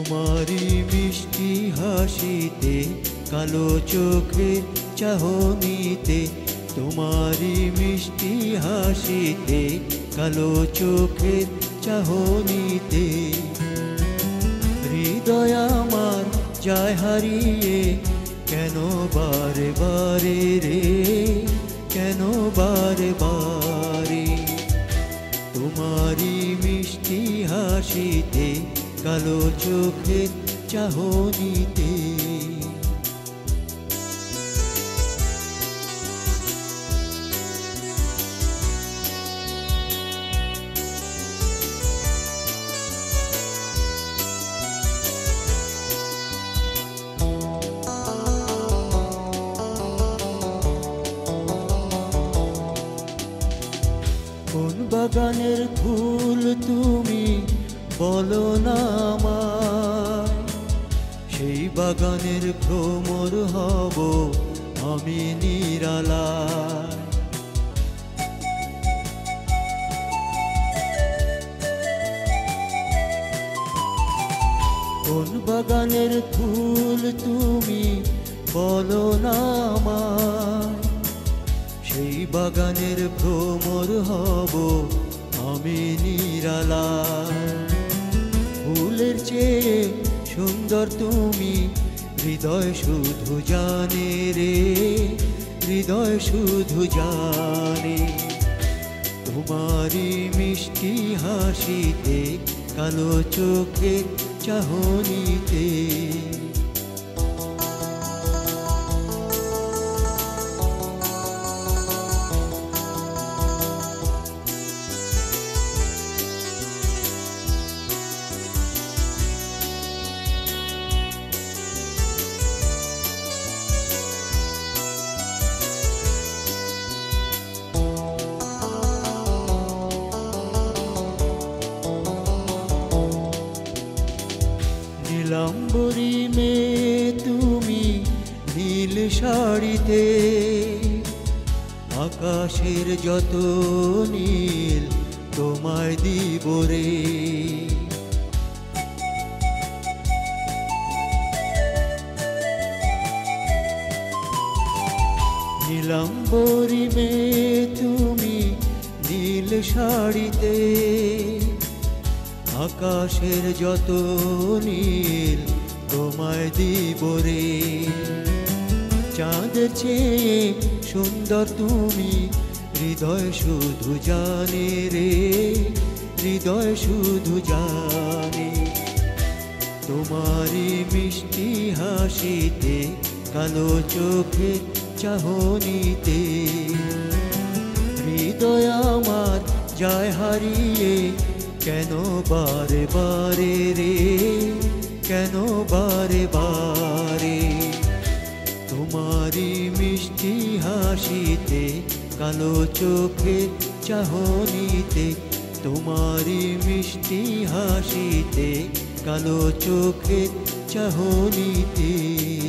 তোমারি মিষ্টি হাসিতে কালো চোখের চাহনিতে তোমারি মিষ্টি হাসিতে কালো চোখের চাহনিতে হৃদয় আমার যায় হারিয়ে কেন বারে বারে রে কেন বারে বারে তোমারি মিষ্টি হাসিতে কালো চোখের চাহনিতে কোন বাগানের ফুল তুমি বলো না আমায় সেই বাগানের ভ্রমর হব আমি নিরালায় কোন বাগানের ফুল তুমি বলো না আমায় সেই বাগানের ভ্রমর হব আমি নিরালায় ফুলের চেয়ে সুন্দর তুমি হৃদয় শুধু জানে রে হৃদয় শুধু জানে তোমারি মিষ্টি হাসিতে কালো চোখের চাহনিতে নীলাম্বরী মেয়ে তুমি নীল শাড়িতে আকাশের যত নীল তোমায় দিব রে নীলাম্বরী মেয়ে তুমি নীল শাড়িতে আকাশের যত নীল তোমায় দিব রে চাঁদের চেয়ে সুন্দর তুমি হৃদয় শুধু জানে রে হৃদয় শুধু জানে তোমারি মিষ্টি হাসিতে কালো চোখে চাহনিতে হৃদয় আমার যায় হারিয়ে কেন বারে বারে রে কেন বারে বারে তোমারি মিষ্টি হাসিতে কালো চোখের চাহনিতে তোমারি মিষ্টি হাসিতে কালো চোখের চাহনিতে